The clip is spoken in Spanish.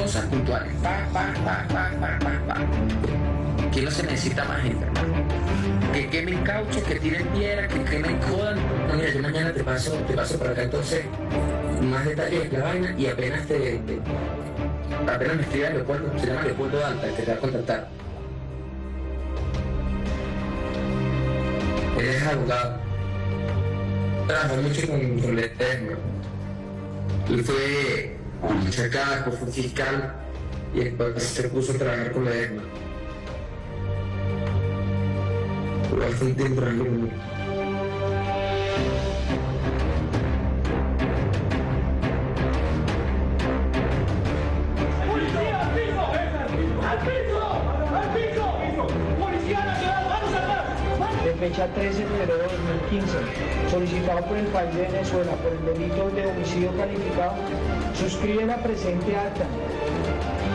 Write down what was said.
cosas puntuales. Aquí no se necesita más gente, hermano. Que quemen caucho, que tiren piedra, que quemen jodan. No, mira, yo mañana te paso por acá entonces más detalles de la vaina y apenas me escriba Leopoldo, se llama Leopoldo Danta, el que te va a contactar. Él es abogado. Trabajó mucho con Ledesma. Él fue chacaco, fue fiscal y después se puso a trabajar con Ledesma. Por bastante tiempo conmigo. De fecha 13 de febrero de 2015, solicitado por el país de Venezuela por el delito de homicidio calificado, suscribe la presente acta